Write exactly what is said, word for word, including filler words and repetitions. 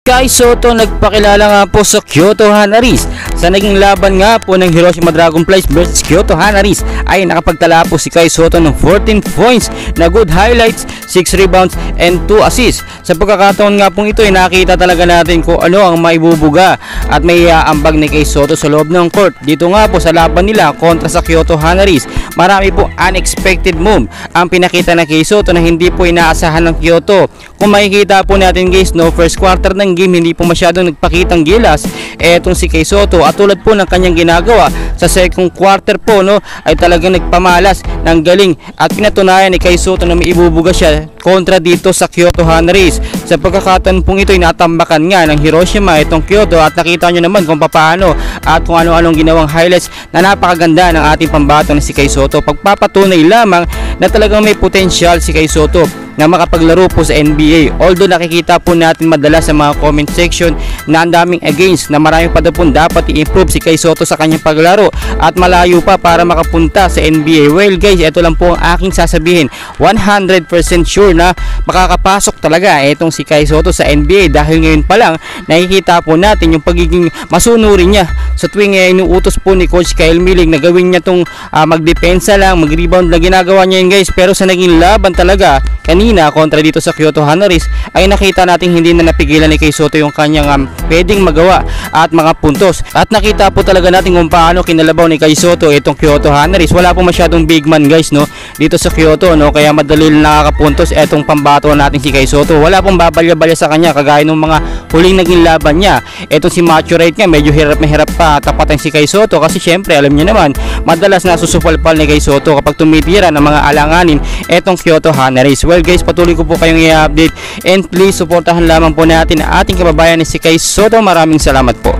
Kai Sotto nagpakilala nga po sa Kyoto Hanaris. Sa naging laban nga po ng Hiroshima Dragonflies versus Kyoto Hanaris ay nakapagtala po si Kai Sotto ng fourteen points na good highlights, six rebounds and two assists. Sa pagkakataon nga pong ito ay nakita talaga natin kung ano ang maibubuga at may aambag ni Kai Sotto sa loob ng court. Dito nga po sa laban nila kontra sa Kyoto Hanaris, marami po unexpected move ang pinakita na Kai Sotto na hindi po inaasahan ng Kyoto. Kung makikita po natin guys, no, first quarter ng game hindi po masyadong nagpakitang gilas etong si Kai Sotto, at tulad po ng kanyang ginagawa sa second quarter po, no, ay talagang nagpamalas ng galing at pinatunayan ni Kai Sotto na may ibubuga siya kontra dito sa Kyoto Hanaris. Sa pagkakataon pong ito ay natambakan nga ng Hiroshima itong Kyoto, at nakita nyo naman kung paano at kung ano-anong ginawang highlights na napakaganda ng ating pambato na si Kai Sotto. Pagpapatunay lamang na talagang may potential si Kai Sotto na makapaglaro po sa N B A. Although nakikita po natin madalas sa mga comment section na ang daming against, na marami pa daw po dapat i-improve si Kai Sotto sa kanyang paglaro at malayo pa para makapunta sa N B A. Well guys, ito lang po ang aking sasabihin. one hundred percent sure na makakapasok talaga itong si Kai Sotto sa N B A, dahil ngayon pa lang nakikita po natin yung pagiging masunuri niya sa tuwing eh, inuutos po ni Coach Kyle Milling na gawin niya tong uh, magdepensa lang, mag-rebound na ginagawa niya yun guys. Pero sa naging laban talaga kanina kontra dito sa Kyoto Hanaris ay nakita natin hindi na napigilan ni Kai Sotto yung kanyang um, pwedeng magawa at mga puntos, at nakita po talaga natin kung paano kinalabaw ni Kai Sotto itong Kyoto Hanaris. Wala po masyadong big man guys, no, dito sa Kyoto, no, kaya madali nakakapuntos etong pambato natin si Kai Sotto. Wala pong babalya-balya sa kanya kagaya ng mga huling naging laban niya. Etong si Macho Right nga medyo hirap na hirap pa tapatan si Kai Sotto kasi syempre alam niyo naman madalas nasusupalpal ni Kai Sotto kapag tumitira ng mga alanganin etong Kyoto Hanaris. Well guys, patuloy ko po kayong i-update, and please suportahan lamang po natin ang ating kababayan na si Kai Sotto. Maraming salamat po.